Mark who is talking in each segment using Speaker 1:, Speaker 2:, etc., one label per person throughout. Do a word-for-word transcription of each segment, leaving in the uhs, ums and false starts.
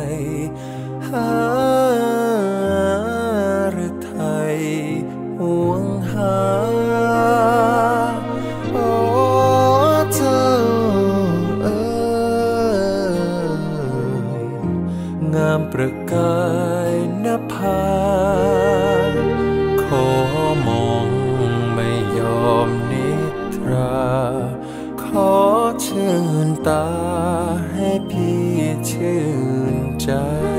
Speaker 1: หาหรือไทยห่วงหาโอ้เจ้าเอ๋ยงามประกายนภาขอมองไม่ยอมนิทราขอชื่นตาให้พี่ชื่นใจ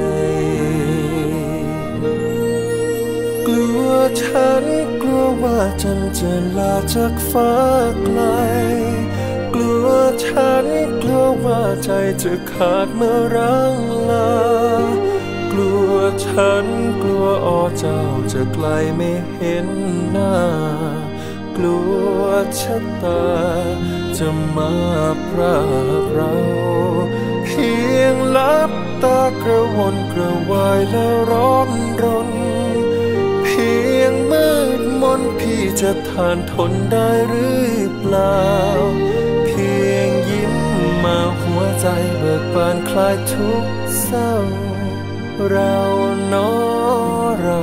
Speaker 1: กลัวฉันกลัวว่าจันจะลาจากฟ้าไกลกลัวฉันกลัวว่าใจจะขาดเมื่อร้างลากลัวฉันกลัวอ้อเจ้าจะไกลไม่เห็นหน้ากลัวชะตาจะมาพรากเราเพียงลับตากระวนกระวายแล้วร้อนรนเพียงมืดมนพี่จะทานทนได้หรือเปล่าเพียงยิ้มมาหัวใจเบิกบานคลายทุกเศร้าเราเนาะเรา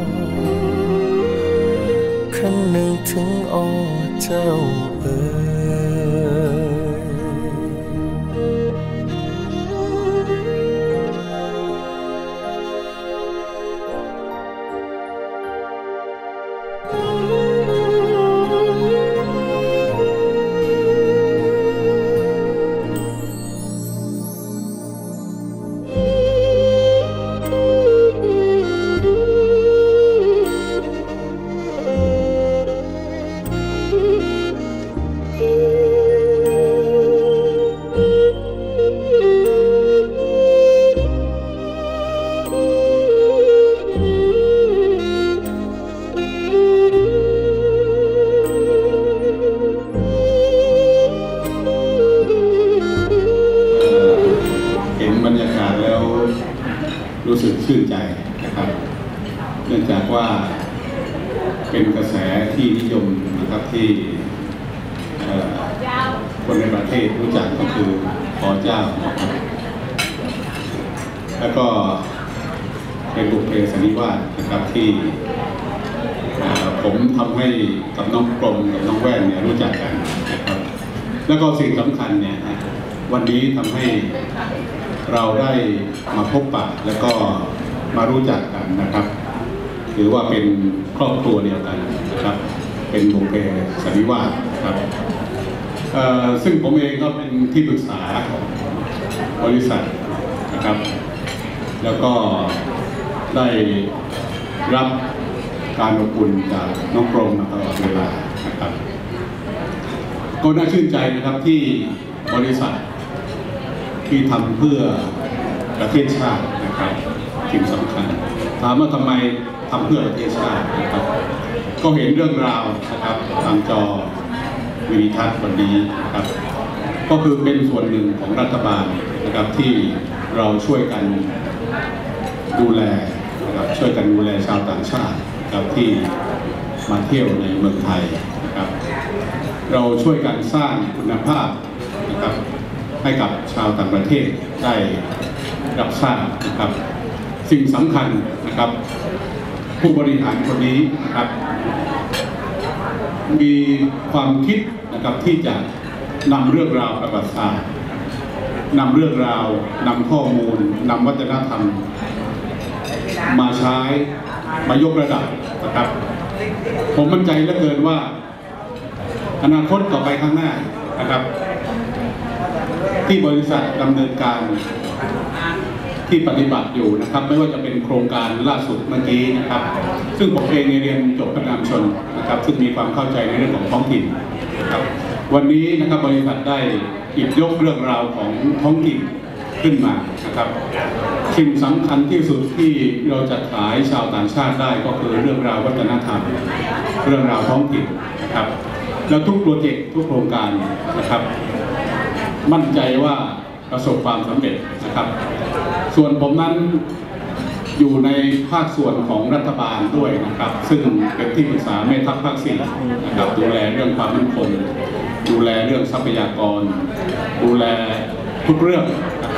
Speaker 1: คันหนึ่งถึงอ้อเจ้าเอ๋ย
Speaker 2: รู้สึกชื่นใจนะครับเนื่องจากว่าเป็นกระแสที่นิยมนะครับที่คนในประเทศรู้จักก็คือขอเจ้านะครับแล้วก็เป็นบุพเพสันนิวาสนะครับที่ผมทำให้กับน้องกลมกับน้องแว่นเนี่ยรู้จักกันนะครับแล้วก็สิ่งสำคัญเนี่ยวันนี้ทำให้เราได้มาพบปะแล้วก็มารู้จักกันนะครับถือว่าเป็นครอบครัวเดียวกันนะครับเป็นบุพเพสันนิวาสครับซึ่งผมเองก็เป็นที่ปรึกษาของบริษัทนะครับแล้วก็ได้รับการอบอุ่นจากน้องกรมมาตลอดเวลานะครับก็น่าชื่นใจนะครับที่บริษัทที่ทำเพื่อประเทศชาตินะครับสิ่งสำคัญถามว่าทำไมทำเพื่อประเทศชาตินะครับก็เห็นเรื่องราวนะครับทางจอวิดีทัศน์วันนี้นะครับก็คือเป็นส่วนหนึ่งของรัฐบาลนะครับที่เราช่วยกันดูแลนะครับช่วยกันดูแลชาวต่างชาตินะครับที่มาเที่ยวในเมืองไทยนะครับเราช่วยกันสร้างคุณภาพนะครับให้กับชาวต่างประเทศได้รับทราบนะครับสิ่งสำคัญนะครับผู้บริหารคนนี้นะครับมีความคิดนะครับที่จะนำเรื่องราวประวัติศาสตร์นำเรื่องราวนำข้อมูลนำวัฒนธรรมมาใช้มายกระดับนะครับผมมั่นใจเหลือเกินว่าอนาคตต่อไปข้างหน้านะครับที่บริษัทดำเนินการที่ปฏิบัติอยู่นะครับไม่ว่าจะเป็นโครงการล่าสุดเมื่อกี้นะครับซึ่งผมเองเรียนจบพนักงานชนนะครับซึ่งมีความเข้าใจในเรื่องของท้องถิ่นนะครับวันนี้นะครับบริษัทได้หยิบยกเรื่องราวของท้องถิ่นขึ้นมานะครับสิ่งสำคัญที่สุดที่เราจะขายชาวต่างชาติได้ก็คือเรื่องราววัฒนธรรมเรื่องราวท้องถิ่นนะครับแล้วทุกโปรเจกต์ทุกโครงการนะครับมั่นใจว่าประสบความสำเร็จนะครับส่วนผมนั้นอยู่ในภาคส่วนของรัฐบาลด้วยนะครับซึ่งเป็นที่ปรึกษาแม่ทัพภาคสี่นะครับดูแลเรื่องความมั่นคงดูแลเรื่องทรัพยากรดูแลทุกเรื่องนะครับ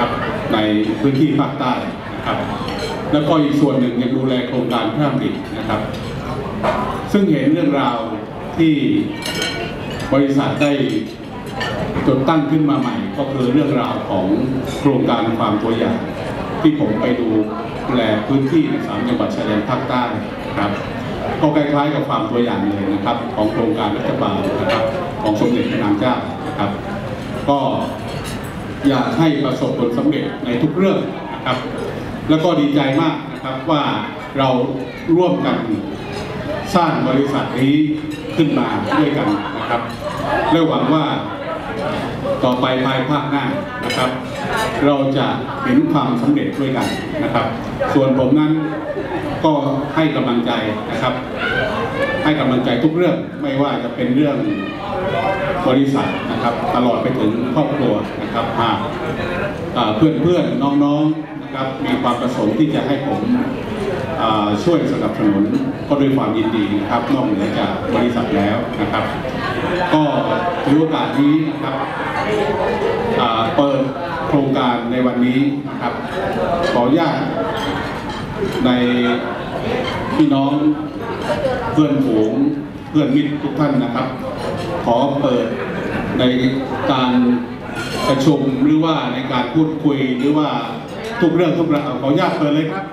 Speaker 2: ในพื้นที่ภาคใต้นะครับแล้วก็อีกส่วนหนึ่งยังดูแลโครงการพระราชดำรินะครับซึ่งเห็นเรื่องราวที่บริษัทได้จดตั้งขึ้นมาใหม่ก็คือเรื่องราวของโครงการความตัวอย่างที่ผมไปดูแลพื้นที่ในสามจังหวัดชายแดนภาคใต้ครับก็คล้ายๆกับความตัวอย่างเลยนะครับของโครงการรัฐบาลนะครับของสมเด็จพระนางเจ้านะครับก็อยากให้ประสบผลสำเร็จในทุกเรื่องนะครับแล้วก็ดีใจมากนะครับว่าเราร่วมกันสร้างบริษัทนี้ขึ้นมาด้วยกันนะครับและหวังว่าต่อไปภายภาคหน้านะครับเราจะเห็นความสำเร็จด้วยกันนะครับส่วนผมนั้นก็ให้กำลังใจนะครับให้กำลังใจทุกเรื่องไม่ว่าจะเป็นเรื่องบริษัทนะครับตลอดไปถึงครอบครัวนะครับหากเพื่อนเพื่อนน้องๆนะครับมีความประสงค์ที่จะให้ผมช่วยสนับสนุนก็ด้วยความยินดีนะครับนอกเหนือจากบริษัทแล้วนะครับก็ถือโอกาสนี้นะครับเปิดโครงการในวันนี้นะครับขออนุญาตในพี่น้องเพื่อนฝูงเพื่อนมิตรทุกท่านนะครับขอเปิดในการประชุมหรือว่าในการพูดคุยหรือว่าทุกเรื่องทุกราวขออนุญาตเปิดเลยครับ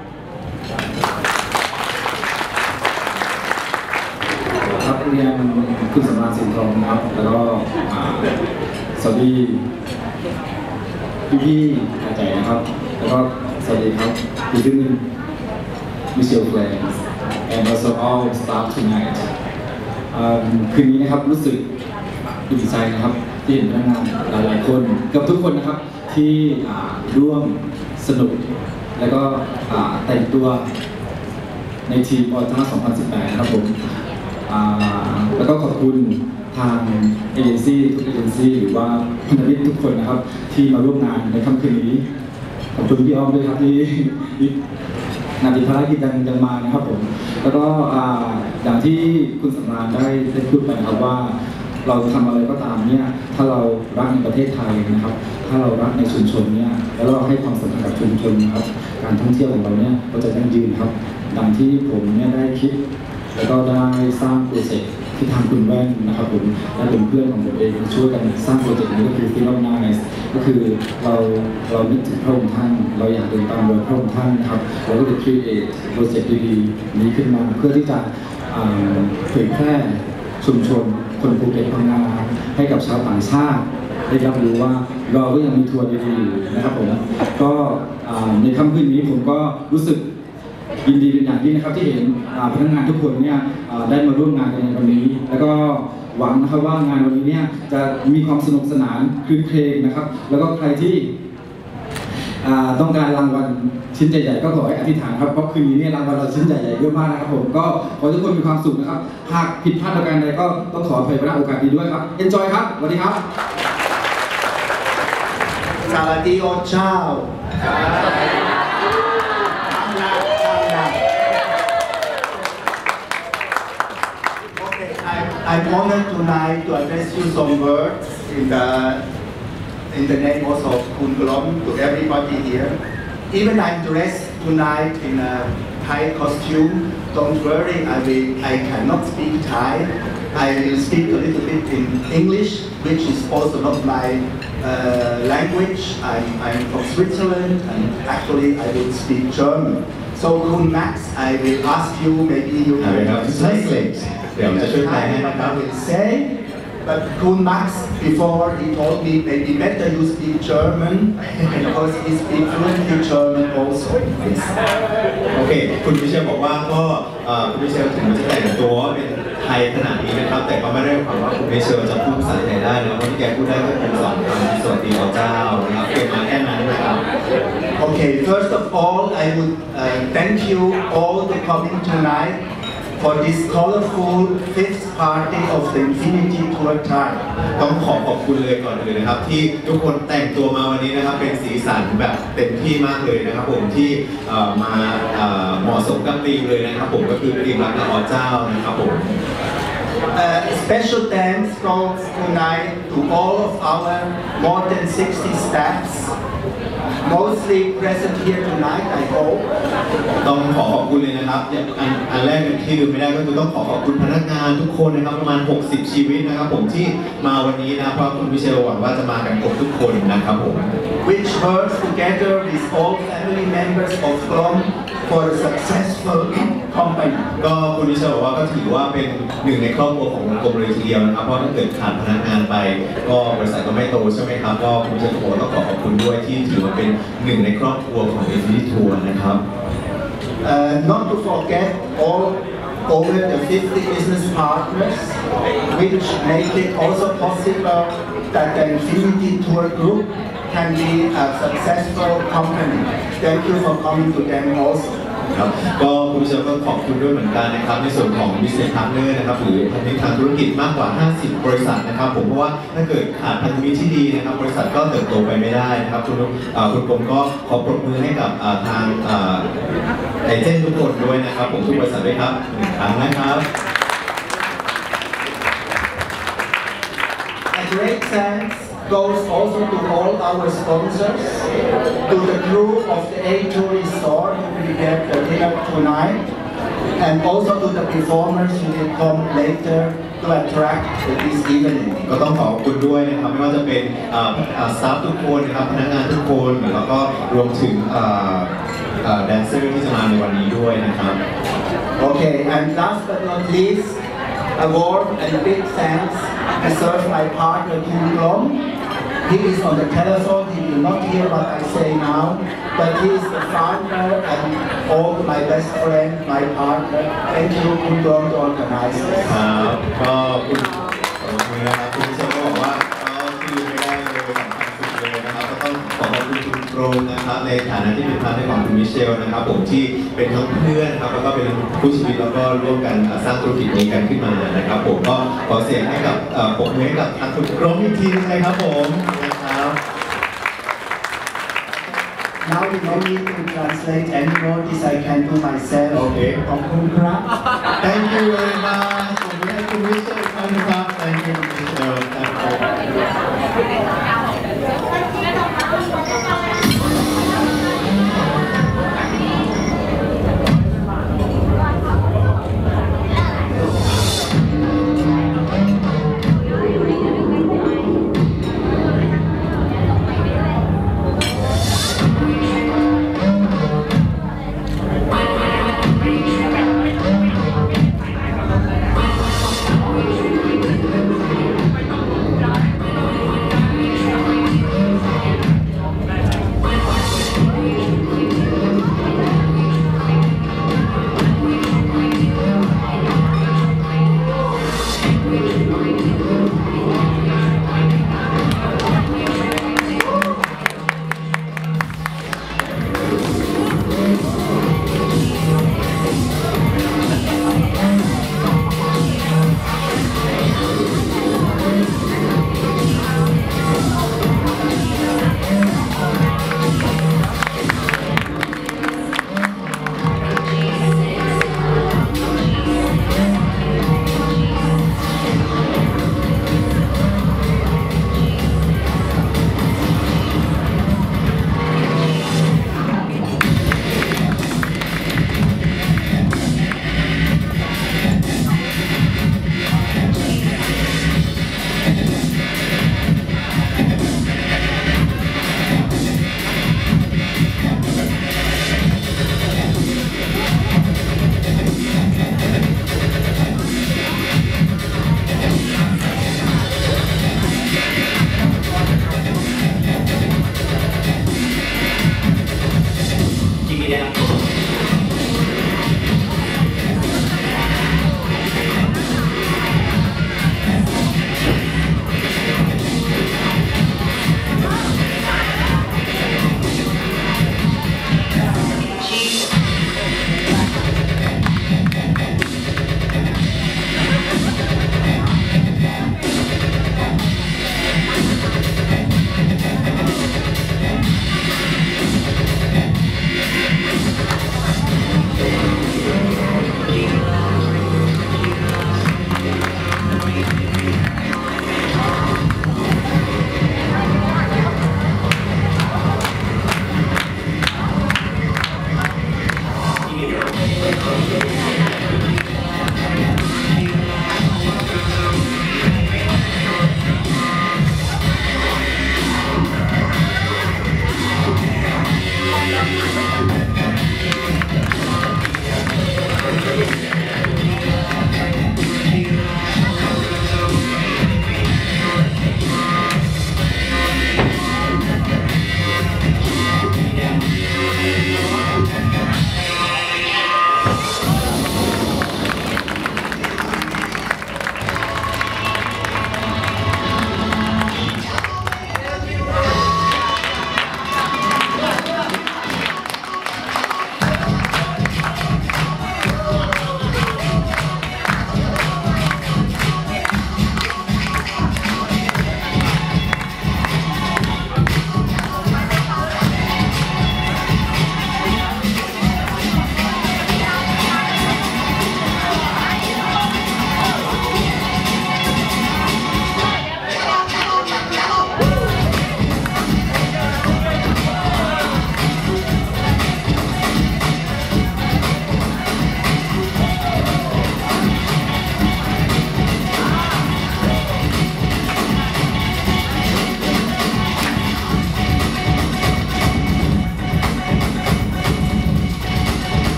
Speaker 3: ครับเรียนคุณสำราญสินทองครับแล้วก็สวัสดีพี่พี่อาจารย์นะครับแล้วก็สวัสดีครับพี่ซึ่งมิเชลแฟรงค์ and also all staff tonight คืนนี้นะครับรู้สึกดีใจนะครับที่เห็นพนักงานหลายๆคนกับทุกคนนะครับที่ร่วมสนุกแล้วก็แต่งตัวในทีมออต้าสองพันสิบแปดนะครับผมแล้วก็ขอบคุณทางเอเจนซี่ทุกเอเจนซี่หรือว่าพันธมิตรทุกคนนะครับที่มาร่วมงานในค่ำคืนนี้ขอบคุณพี่อ้อมด้วยครับที่นาทีภารกิจยังมานะครับผมแล้วก็อย่างที่คุณสำราญได้ได้พูดไปครับว่าเราทำอะไรก็ตามเนี่ยถ้าเรารักในประเทศไทยนะครับถ้าเรารักในชุมชนเนี่ยแล้วเราให้ความสำคัญกับชุมชนนะครับการท่องเที่ยวของเราเนี่ยก็จะยั่งยืนครับดังที่ผมเนี่ยได้คิดแล้วก็ได้สร้างโปรเจกต์ที่ทางคุณแว่นนะครับผมและเป็นเพื่อนของผมเองช่วยกันสร้างโปรเจกต์นี้ก็คือฟิลล์ไนส์ก็คือเราเรานึกถึงพระองค์ท่านเราอยากเดินตามรอยพระองค์ท่านนะครับเราก็เลยครีเอทโปรเจกต์ดีๆนี้ขึ้นมาเพื่อที่จะเผยแพร่ชุมชนคนภูเก็ตพังงาให้กับชาวต่างชาติได้รับรู้ว่าเราก็ยังมีทัวร์ดีๆนะครับผมก็ในค่ำคืนนี้ผมก็รู้สึกยินดีเป็นอย่างยิ่งนะครับที่เห็นพนักงานทุกคนเนี่ยได้มาร่วมงานกันในวันนี้แล้วก็หวังนะครับว่างานวันนี้เนี่ยจะมีความสนุกสนานคลื่นเครงนะครับแล้วก็ใครที่ต้องการรางวัลชิ้นใหญ่ๆก็ขอให้อธิษฐานครับเพราะคืนนี้เนี่ยรางวัลเราชิ้นใหญ่ๆเยอะมากนะครับผมก็ขอทุกคนมีความสุขนะครับหากผิดพลาดประการใดก็ต้องขออภัยณโอกาสนี้ด้วยครับ Enjoy ครับสวัสดีครับ
Speaker 4: สวัสดีโอเจ้าI'm honored tonight to address you some words in the in the name also of Kun Glom to everybody here. Even I'm dressed tonight in a Thai costume. Don't worry, I will. I cannot speak Thai. I will speak a little bit in English, which is also not my uh, language. I'm, I'm from Switzerland, and actually I will speak German. So Kun Max, I will ask you. Maybe you
Speaker 5: can translate.
Speaker 4: I will say, but Kun Max, before he told me maybe better you speak German because he speaks fluently German also.
Speaker 5: โอเคคุณมิเชลบอกว่าก็คุณมิเชลถึงจะแต่งตัวเป็นไทยขนาดนี้นะครับแต่ก็ไม่ได้ความว่าคุณมิเชลจะพูดภาษาไทยได้นะเพราะที่แกพูดได้ก็เป็นสองคำสวัสดีเจ้านะครับเก็บมาแค่นั้นนะครับ
Speaker 4: Okay, first of all, I would uh, thank you all for coming tonight for this colorful fifth party of the Infinity Tour Thai
Speaker 5: ต้องขอขอบคุณเลยก่อนเลยนะครับที่ทุกคนแต่งตัวมาวันนี้นะครับเป็นสีสันแบบเต็มที่มากเลยนะครับผมที่มาเหมาะสมกับธีมเลยนะครับผมก็คือธีมรักและอ๋อเจ้านะครับผม
Speaker 4: Uh, special thanks goes tonight to all of our more than sixty staffs mostly present here tonight, I hope.
Speaker 5: ต้องขอขอบคุณเลยนะครับอันอันแรกที่ลืมไม่ได้ก็คือต้องขอขอบคุณพนักงานทุกคนนะครับประมาณหกสิบชีวิตนะครับผมที่มาวันนี้นะเพราะคุณมิเชลหวังว่าจะมากันครบทุกคนนะครับผม
Speaker 4: which works together with all family members of Glom for a successful company.
Speaker 5: ก็คุณมิเชลบอกว่าก็ถือว่าเป็นหนึ่งในครอบครัวของกรมเลยทีเดียวนะครับเพราะถ้าเกิดขาดพนักงานไปก็บริษัทก็ไม่โตใช่ไหมครับก็คุณมิเชลบอกว่าต้องขอขอบคุณด้วยที่ถือว่าเป็นหนึ่งในครอบครัวของ Infinity Tour นะครับ
Speaker 4: Uh, not to forget all over the fifty business partners which make it also possible that the Infinity Tour Group can be a successful company. Thank you for coming to them also.
Speaker 5: ครับก็คุณเชลก็ขอบคุณด้วยเหมือนกันนะครับในส่วนของ Business Partner นะครับหรือพันธมิตรทางธุรกิจมากกว่าห้าสิบบริษัทนะครับผมเพราะว่าถ้าเกิดขาดพันธมิตรที่ดีนะครับบริษัทก็เติบโตไปไม่ได้นะครับคุณคุณกรมก็ขอปรบมือให้กับทางเอเจนต์ทุกคนด้วยนะครับผมทุกบริษัทด้วยครับหนึ่งครั้งนะครับ
Speaker 4: A great thanks goes also to all our sponsors, to the crew of the A Tourist Store who prepared the dinner tonight, and also to the performers who will come later to attract this evening.
Speaker 5: ก็ต้องขอบคุณด้วยนะครับไม่ว่าจะเป็นสตาฟทุกคนนะครับพนักงานทุกคนแล้วก็รวมถึงแดนเซอร์ที่จะมาในวันนี้ด้วยนะครับ
Speaker 4: Okay, and last but not least, a warm and big thanks deserves my partner Kim Glom. He is on the telephone, he will not hear what I say now, but he is the founder and all my best friend, my partner. Thank you, Kim Glom, to organize this.
Speaker 5: ครับก็คุณขอบคุณนะครับคุณผู้ชมก็บอกว่าก็คือไม่ได้เลยสำคัญสุดเลยนะครับก็ต้องขอขอบคุณคุณโปรนะครับในฐานะที่เป็นพาร์ทเนอร์ของคุณมิเชลนะครับผมที่เป็นทั้งเพื่อนครับแล้วก็เป็นผู้ชีวิตแล้วก็ร่วมกันสร้างธุรกิจนี้กันขึ้นมานะครับผมก็ขอเสียงให้กับผมให้กับทางคุณโปรอีกทีนึงเลยครับผมนะครับ
Speaker 4: Now you don't need to translate anymore. This I can do myself.
Speaker 5: Okay.
Speaker 4: Thank
Speaker 5: you very much. Thank you, Mister Thank you, Mister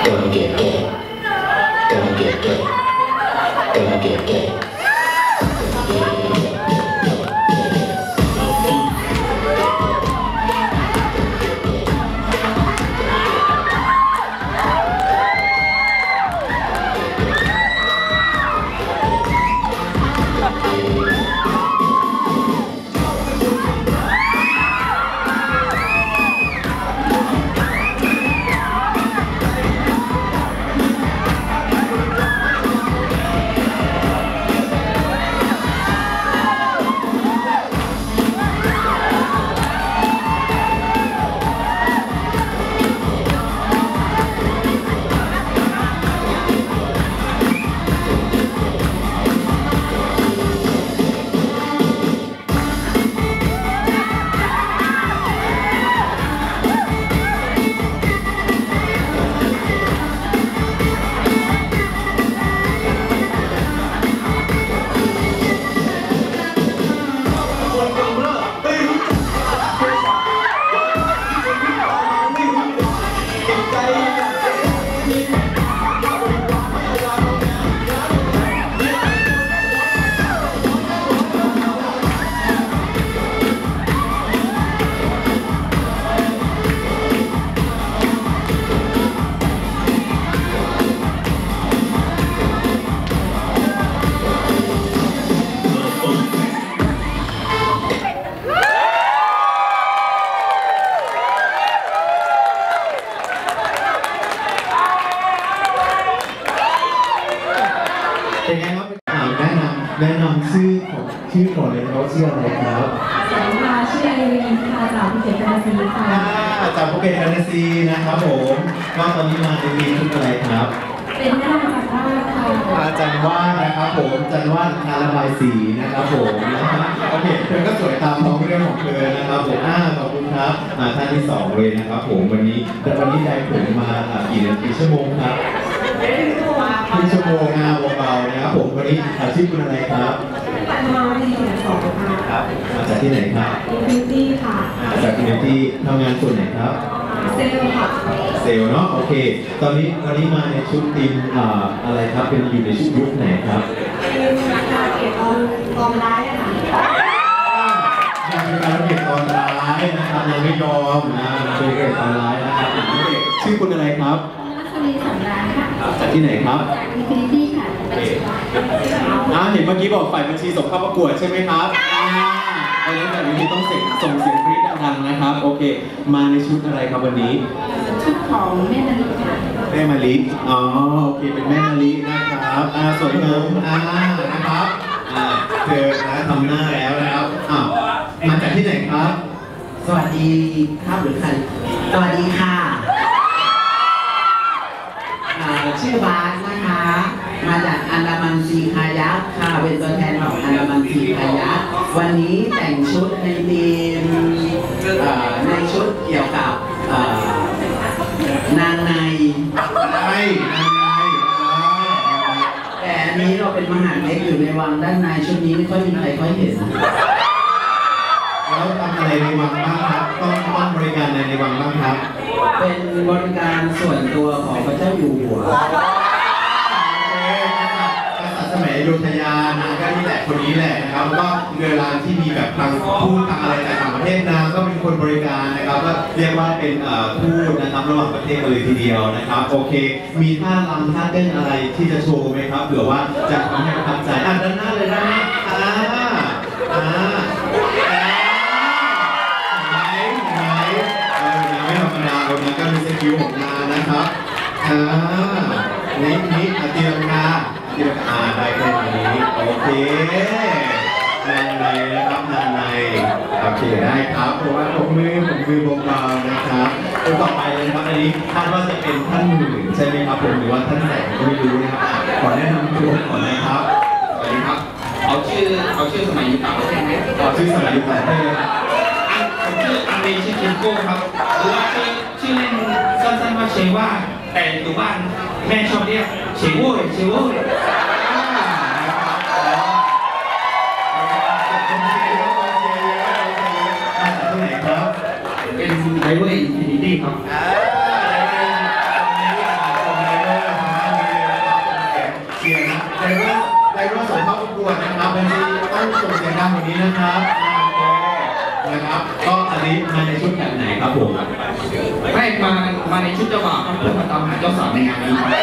Speaker 5: เป็นไงครับแนะนำแนะนำชื่อของชื่อก่อนเลยเขาชื่ออะไรครับ
Speaker 6: สวัสดีค่ะชื่อไอรีนค่ะจากภูเก็ตแฟนตาซีค่ะ
Speaker 5: จากภูเก็ตแฟนตาซีนะครับผมก็ตอนนี้มาในทีมชุดอะไรครับ
Speaker 6: เป็นแม่นางจากวาดค่ะ
Speaker 5: อาจารย์วาดนะครับผมอาจารย์วาดคาระบายสีนะครับผมนะครับโอเคเธอก็สวยตามท้องเรื่องของเธอนะครับผมอ่าขอบคุณครับอ่าท่านที่สองเลยนะครับผมวันนี้แต่วันนี้ได้ผมมากี่นาทีชั่วโมงครับครึ่งชั่วโมงงานเบาๆนะครับผมวันนี้อาชีพคุณอะไรครับ
Speaker 6: มาที่แถวสองค่ะ
Speaker 5: ครับมาจากที่ไหนครับ
Speaker 6: อินฟินิตี้ค่ะ
Speaker 5: มาจากอินฟินิตี้ทำงานส่วนไหนครับ
Speaker 6: เซลล์ค่ะ
Speaker 5: เซลล์เนาะโอเคตอนนี้วันนี้มาในชุดทีมอ่าอะไรครับเป็นอยู่ในชุดยุคไหนครับ
Speaker 6: เป็นการเก็บตอนตอนร้ายอะค่ะ
Speaker 5: ยังเป็นการเก็บตอนร้ายนะครับยังไม่ยอมนะเป็นเก็บตอนร้ายนะครับชื่อคุณอะไรครับ
Speaker 6: สวีสำราญค่ะ
Speaker 5: จากที่ไหนครับ
Speaker 6: จากอินฟินิตี้ค่ะ
Speaker 5: อ่าเห็นเมื่อกี้บอกฝ่ายบัญชีส่งเข้าประกวดใช่ไหมครับอ่าเพราะฉะนั้นแบบนี้ต้องเสร็จส่งเสียงกรี๊ดดังๆนะครับโอเคมาในชุดอะไรครับวันนี้
Speaker 6: ชุดของแม่มะลิค่ะ
Speaker 5: แม่มะลิอ๋อโอเคเป็นแม่มะลินะครับอ่าสวยงามอ่านะครับอ่าเธอนะทำหน้าแล้วนะครับอ้าวมาจากที่ไหนครับ
Speaker 7: สวัสดีครับหรือใครสวัสดีค่ะชื่อบาสนะคะมาจากอันดามันซีคายักค่ะเป็นตัวแทนของอันดามันซีคายักวันนี้แต่งชุดในธีมในชุดเกี่ยวกับนางใน
Speaker 5: นางใน
Speaker 7: แต่อันนี้เราเป็นมหาเล็กอยู่ในวังด้านในชุดนี้ไม่ค่อยมีใครค่อยเห็น
Speaker 5: แล้วทำอะไรในวังบ้างครับต้องต้องบริการในในวังบ้างครับ
Speaker 7: เป็นบริการส่วนตัวของพระเจ้าอยู่หัว
Speaker 5: สมัยอยุธยานะก็นี่แหละคนนี้แหละนะครับแล้วก็เวลาที่มีแบบทางพูดทางอะไรจากต่างประเทศนะก็เป็นคนบริการนะครับก็เรียกว่าเป็นพูดนะครับระหว่างประเทศเลยทีเดียวนะครับโอเคมีท่าลำท่าเต้นอะไรที่จะโชว์ไหมครับเผื่อว่าจะทำให้ประทับใจอ่ะด้านหน้าเลยนะอ่าอ่าวันนี้ก็มีสกิลของงานนะครับอ่านี่นี่อาตีลังกาตีลังกาได้แค่นี้โอเคนางในนะครับนางในโอเคได้ครับเพราะว่าผมมือผมมือเบาๆนะครับตัวต่อไปเลยครับอันนี้คาดว่าจะเป็นท่านหนึ่งใช่ไหมครับผมหรือว่าท่านแสงก็ไม่รู้นะครับขอแนะนำตัวก่อนนะครับ
Speaker 8: สวัสดีครับเอาชื่อเอาชื่อสมัยยุคเก่าใช่ไหม
Speaker 5: เอาชื่อสมัยยุคเก่าได้เลย
Speaker 8: ผมชื่ออันเดชื่อเคนโก้ครับหรือว่าชื่อชื่อเล่นสั้นๆว่าเชว่าแต่อยู่บ้านแม่ชอบเรียกเชโว้ยเชโว้ยเป็นไดเวอร์อินฟินิตี้ครับ
Speaker 5: ดำกว่านี้นะครับโอเคนะครับก็อันนี้มาในชุดแบบไหนครับผม
Speaker 8: ไม่มามาในชุดเจ้าบ่าวครับเพื่อมาตามหาเจ้าสาวในงานนี้ครับ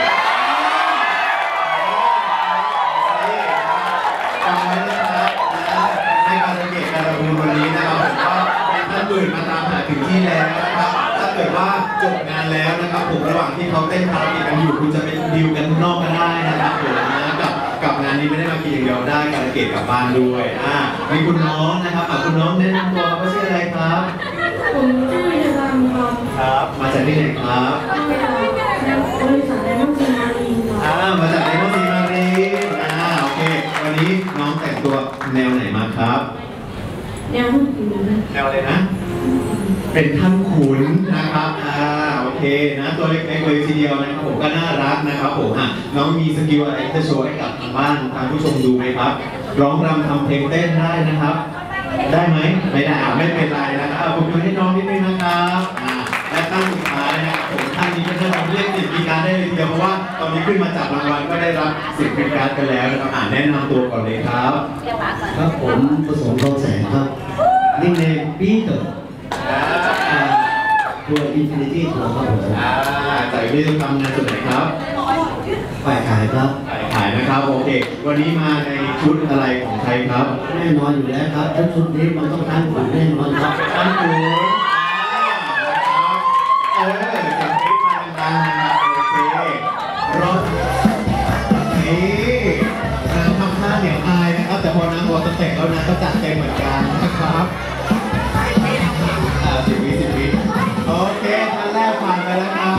Speaker 5: ฟังไว้นะครับในการสังเกตการประมูลวันนี้นะครับผมก็มีท่านอื่นมาตามหาถึงที่แล้วนะครับถ้าเกิดว่าจบงานแล้วนะครับผมระหว่างที่เขาเต้นคาราโอเกะกันอยู่คุณจะไปดิวกันนอกก็ได้นะครับผมนะกับกับงานนี้ไม่ได้มากินอย่างเดียวได้คาราโอเกะกลับบ้านด้วยอ่ามีคุณน้องนะครับอ่ะคุณน้องแนะนำตัวเขาชื่ออะไรครับ
Speaker 6: ผมชื่อจรัญครับ
Speaker 5: ครับมาจากที่ไหนครับ
Speaker 6: บริษัทไดมอนด์ซีมารีนครับ
Speaker 5: อ่ามาจากไดมอนด์ซีมารีนอ่าโอเควันนี้น้องแต่งตัวแนวไหนมาครับ
Speaker 6: แนวผู้หญิง
Speaker 5: แนวอะไรนะ เป็นท่านขุนนะครับ อ่า โอเค นะ ตัวเล็กๆเลยทีเดียวนะครับผมก็น่ารักนะครับผมอ่ะน้องมีสกิลอะไรจะโชว์ให้กับทางบ้านทางผู้ชมดูไหมครับ ร้องรำทำเพลงเต้นได้นะครับ ได้ไหม ไม่ได้อ่ะไม่เป็นไรนะครับผมดูให้น้องนิดนึงนะครับอ่าและท่านสุดท้ายนะครับผมท่านนี้เป็นท่านเราเรียกสิทธิ์มีการได้เลยทีเดียวเพราะว่าตอนนี้ขึ้นมาจับรางวัลก็ได้รับสิทธิ์มีการกันแล้วนะครับอ่าแนะนำตัวก่อนเลยครับ
Speaker 9: ครับผมประสงค์ทองแสงครับนิกเนมปีเตอร์ทัวร์อินฟินิตี้ทัวร์ครับผม
Speaker 5: อ่าจากนี้ทำงานส่วนไหนครับ
Speaker 9: ฝ่ายขายครับ
Speaker 5: ฝ่ายขายนะครับโอเค วันนี้มาในชุดอะไรของใครครับ
Speaker 9: แน่นอนอยู่แล้วครับถ้าชุดนี้มันต้องท่านขุนแน่นอนครับ
Speaker 5: ท่านขุนเออเสียงคลิปมาดังๆนะครับโอเครถนี่นางทำท่าเหนียวอายนะครับแต่พอนางวอสเต็ปแล้วนางก็จัดเต็มเหมือนกันนะครับอ่าสิบวิสิบวิโอเคท่านแรกผ่านไปแล้วครับ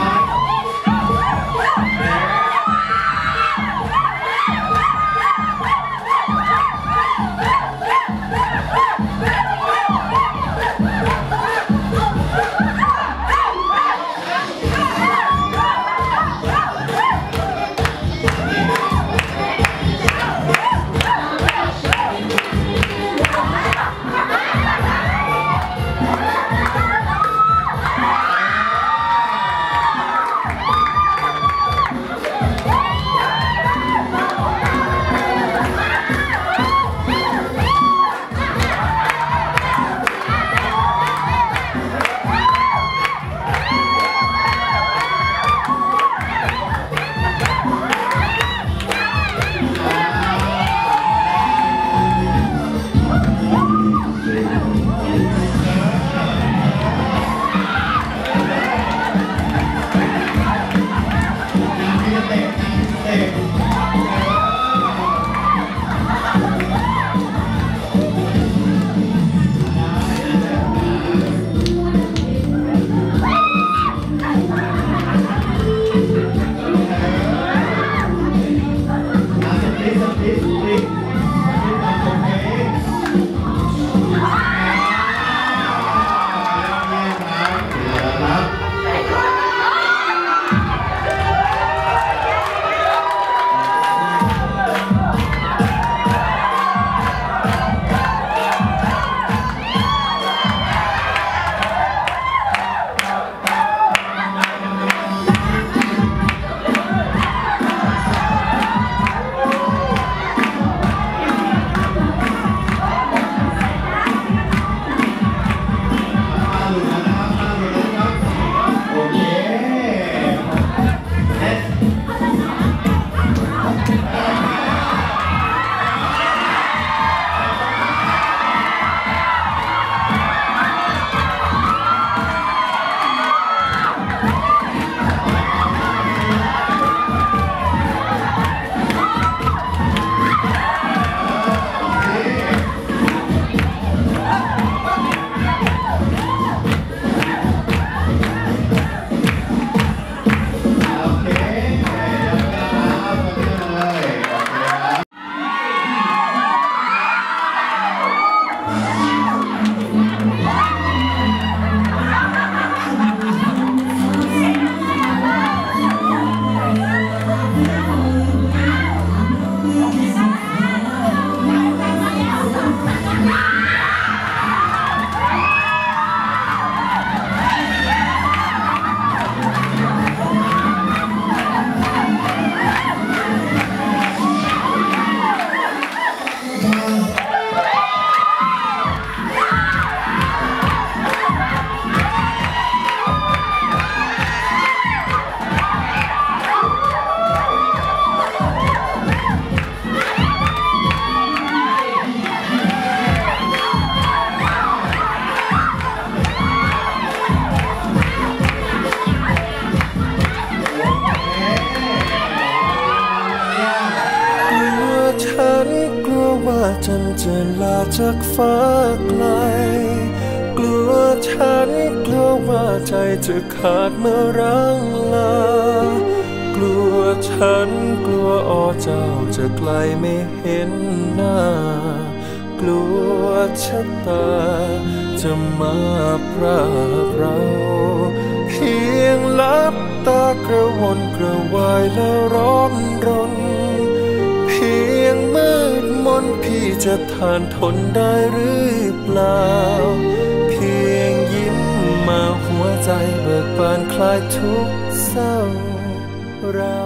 Speaker 1: จันจะลาจากฟ้าไกลกลัวฉันกลัวว่าใจจะขาดเมื่อรังลากลัวฉันกลัวอ้อเจ้าจะไกลไม่เห็นหน้ากลัวชะตาจะมาพรากเราเพียงลับตากระวนกระวายแล้วร้อนรนเพียงมืดมนพี่จะทานทนได้หรือเปล่าเพียงยิ้มมาหัวใจเบิกบานคลายทุกเศร้าเรา